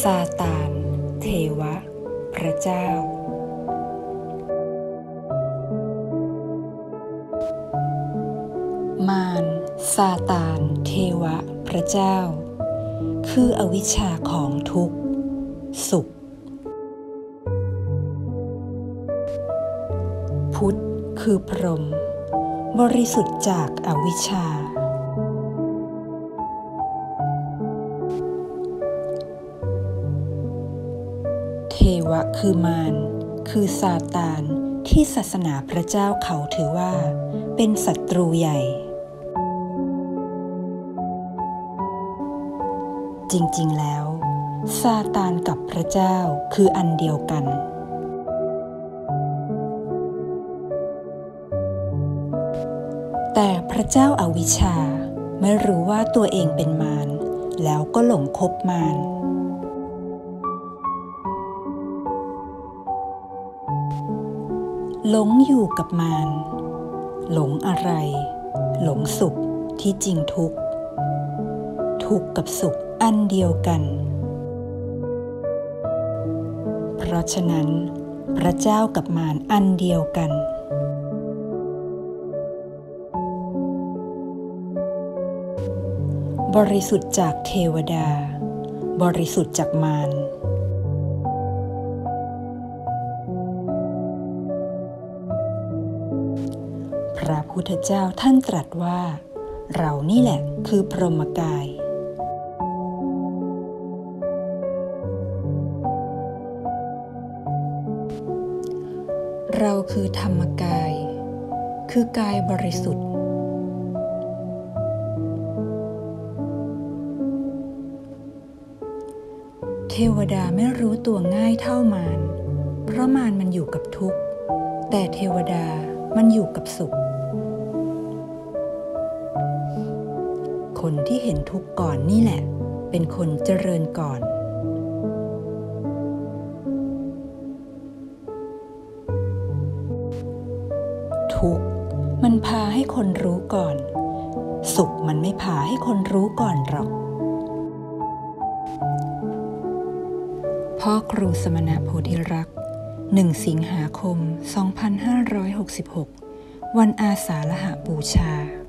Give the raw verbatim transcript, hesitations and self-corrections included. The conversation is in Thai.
ซาตานเทวะพระเจ้ามารซาตานเทวะพระเจ้าคืออวิชชาของทุกข์สุขพุทธคือพรหมบริสุทธิ์จากอวิชชาเทวะคือมารคือซาตานที่ศาสนาพระเจ้าเขาถือว่าเป็นศัตรูใหญ่จริงๆแล้วซาตานกับพระเจ้าคืออันเดียวกันแต่พระเจ้าอวิชชาไม่รู้ว่าตัวเองเป็นมารแล้วก็หลงคบมารหลงอยู่กับมารหลงอะไรหลงสุขที่จริงทุกข์ทุกข์กับสุขอันเดียวกันเพราะฉะนั้นพระเจ้ากับมารอันเดียวกันบริสุทธิ์จากเทวดาบริสุทธิ์จากมารพระพุทธเจ้าท่านตรัสว่าเรานี่แหละคือพรหมกายเราคือธรรมกายคือกายบริสุทธิ์เทวดาไม่รู้ตัวง่ายเท่ามารเพราะมารมันอยู่กับทุกข์แต่เทวดามันอยู่กับสุขคนที่เห็นทุกข์ก่อนนี่แหละเป็นคนเจริญก่อนทุกข์มันพาให้คนรู้ก่อนสุขมันไม่พาให้คนรู้ก่อนหรอกพ่อครูสมณโพธิรักษ์หนึ่งสิงหาคมสองพันห้าร้อยหกสิบหกวันอาสาฬหบูชา